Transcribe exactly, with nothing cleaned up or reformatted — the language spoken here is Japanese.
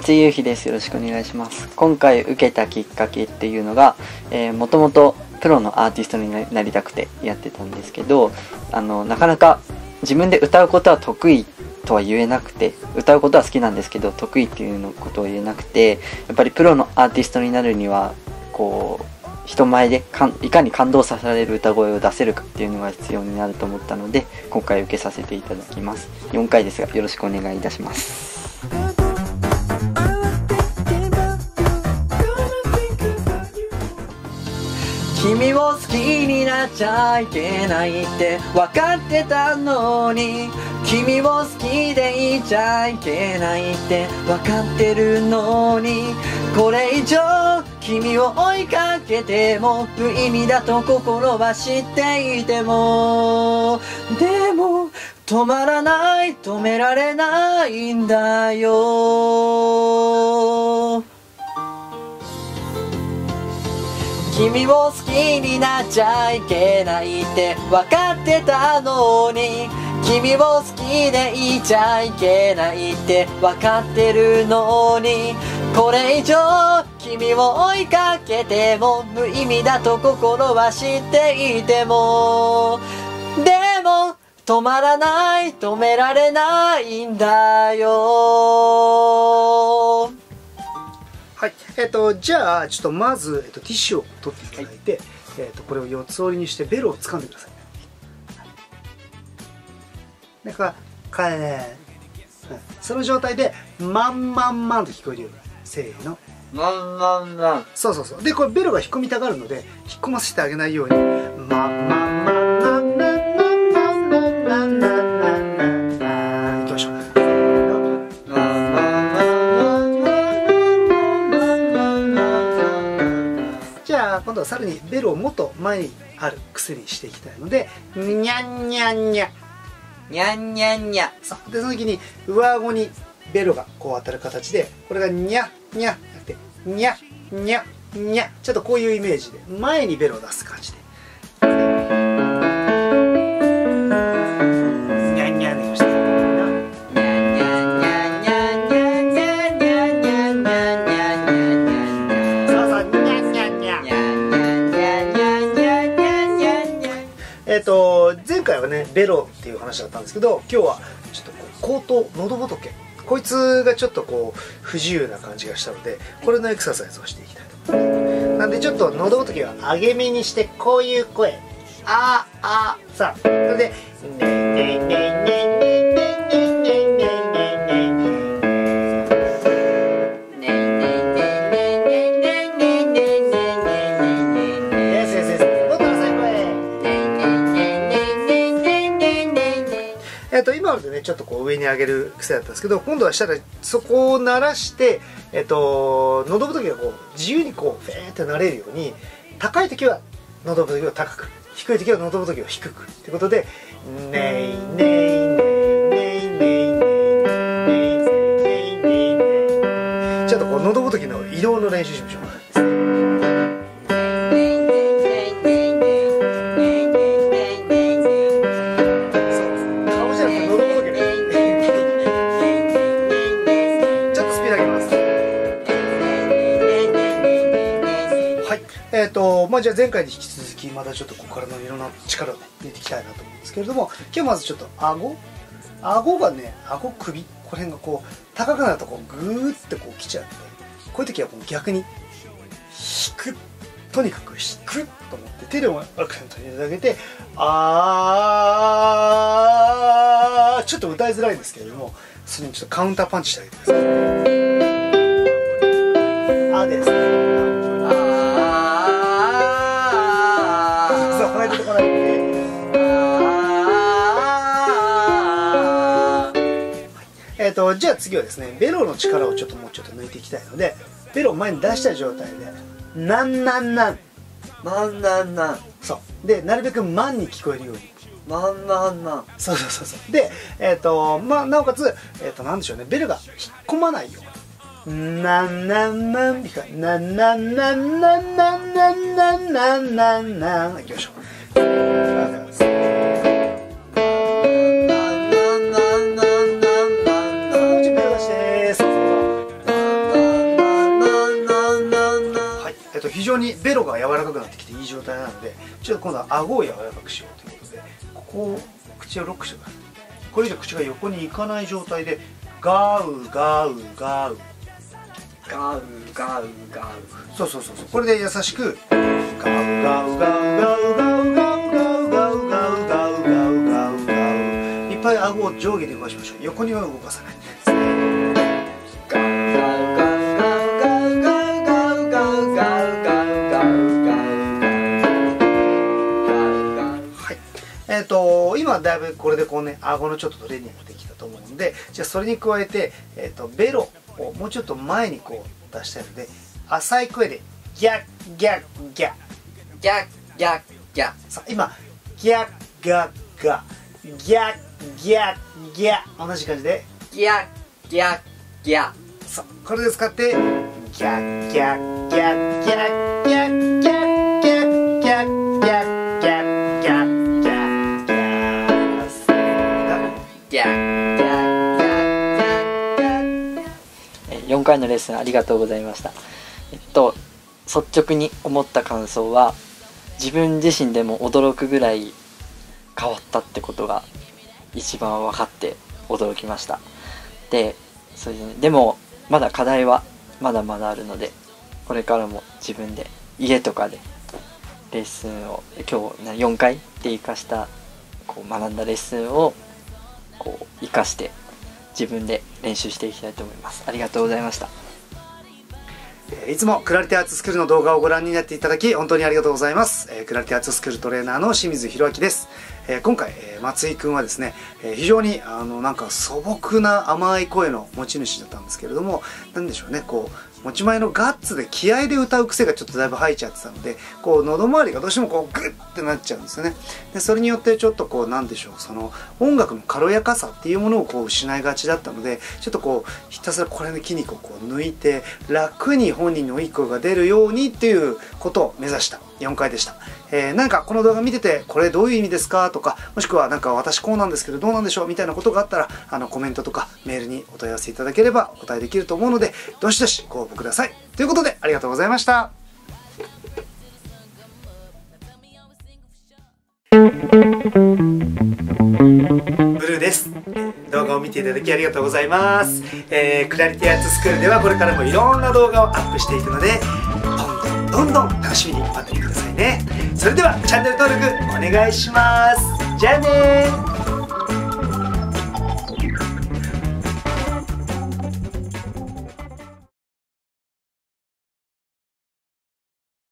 松井優飛です。よろしくお願いします。今回受けたきっかけっていうのが、えー、もともとプロのアーティストになりたくてやってたんですけど、あのなかなか自分で歌うことは得意とは言えなくて、歌うことは好きなんですけど得意っていうのことを言えなくて、やっぱりプロのアーティストになるにはこう人前でかんいかに感動させられる歌声を出せるかっていうのが必要になると思ったので、今回受けさせていただきます。よんかいですがよろしくお願いいたします。君を好きになっちゃいけないって分かってたのに、君を好きでいちゃいけないって分かってるのに、これ以上君を追いかけても無意味だと心は知っていても、でも止まらない、止められないんだよ。君を好きになっちゃいけないって分かってたのに、君を好きでいちゃいけないって分かってるのに、これ以上君を追いかけても無意味だと心は知っていても、でも止まらない、止められないんだよ。 はい、えっとじゃあちょっとまず、えっと、ティッシュを取っていただいて、はい、えっとこれを四つ折りにしてベロを掴んでください。だからかえー、その状態でマンマンマンと聞こえるように、せーの、 マンマンマン。 そうそうそう。でこれベロが引っ込みたがるので引っ込ませてあげないように、マンマンマンマンマンマンマンマンマンマンいきましょう。今度はさらにベロをもっと前にある癖にしていきたいので、にゃんにゃんにゃにゃんにゃんにゃ。 でその時に上顎にベロがこう当たる形で、これがにゃにゃってにゃにゃにゃ、ちょっとこういうイメージで前にベロを出す感じでにゃんにゃんできました。えっと前回はねベロっていう話だったんですけど、今日はちょっとこう口頭喉仏、こいつがちょっとこう不自由な感じがしたので、これのエクササイズをしていきたいと思います。なんでちょっと喉仏は上げ目にして、こういう声、ああさあ、それでねねねねえっと今までねちょっとこう上に上げる癖だったんですけど、今度はしたらそこを鳴らして、えっと喉仏がこう自由にこうフェーってなれるように、高い時は喉仏を高く、低い時は喉仏を低くってことで、ねいねいねいねいねいねいねいねい、ちょっとこう喉仏の移動の練習しましょう。えーとまあ、じゃあ前回に引き続きまたちょっとここからのいろんな力をね入れていきたいなと思うんですけれども、今日まずちょっと顎顎がね、顎首この辺がこう高くなるとこうグーってこう来ちゃうので、こういう時はもう逆に引く、とにかく引くと思って手でもアクセントに入れてあげて、あーちょっと歌いづらいんですけれども、それにちょっとカウンターパンチしてあげてください。あですね。えーとじゃあ次はですね、ベロの力をちょっともうちょっと抜いていきたいので、ベロを前に出した状態でなんなんなんなんなんなん、 そうでなるべくマンに聞こえるように、 なんなんなん、 そうそうそうそうで、えっ、ー、とまあなおかつ、えっ、ー、となんでしょうね、ベルが引っ込まないように、なんなんなんっていうか、なんなんなんなんなんなんなんなんなんなんいきましょう。準備を出して、そうそうそう。 常にベロが柔らかくなってきていい状態なので、ちょっと今度は顎を柔らかくしようということで、ここを口をロックしてください。これ以上口が横に行かない状態でガウガウガウガウガウガウ。 そうそうそうそう、これで優しくガウガウガウガウガウガウガウガウガウガウガウガウガウガウガウ、いっぱい顎を上下で動かしましょう。横には動かさない。 ガウガウガウガウガウガウガウガウガウガウガウガウ。 はい。えっと今だいぶこれでこうね、顎のちょっとトレーニングできたと思うので、じゃあそれに加えて、えっとベロをもうちょっと前にこう出したいので、浅い声でギャッギャッギャッギャッギャッギャッ。 さあ今ギャッガッガギャッギャッギャッ、同じ感じでギャッギャッギャッ。 さあこれで使ってギャッギャッギャッギャッギャッギャッギャッギャッギャッギャッギャッギャッギャッギャッギャッギャッギャッギャッ。 よんかいのレッスンありがとうございました。えっと率直に思った感想は、自分自身でも驚くぐらい変わったってことが一番分かって驚きました。で、そうですね、でもまだ課題はまだまだあるので、これからも自分で家とかでレッスンを今日よんかいで生かしたこう学んだレッスンをこう生かして自分で練習していきたいと思います。ありがとうございました。 いつもクラリティアーツスクールの動画をご覧になっていただき本当にありがとうございます。クラリティアーツスクールトレーナーの清水宏明です。今回松井くんはですね、非常にあのなんか素朴な甘い声の持ち主だったんですけれども、なんでしょうね、こう持ち前のガッツで気合で歌う癖がちょっとだいぶ入っちゃってたので、こう喉周りがどうしてもこうグッてなっちゃうんですよね。でそれによってちょっとこうなんでしょう、その音楽の軽やかさっていうものをこう失いがちだったので、ちょっとこうひたすらこれの筋肉をこう抜いて楽に本人のいい声が出るようにっていうことを目指したよんかいでした。えー、なんかこの動画見ててこれどういう意味ですかとか、もしくはなんか私こうなんですけどどうなんでしょうみたいなことがあったら、あのコメントとかメールにお問い合わせいただければお答えできると思うので、どしどしご応募ください。ということでありがとうございました。ブルーです。動画を見ていただきありがとうございます。えー、クラリティアーツスクールではこれからもいろんな動画をアップしていくので、どんどんどんどん楽しみに待っててくださいね。それではチャンネル登録お願いします。じゃあねー。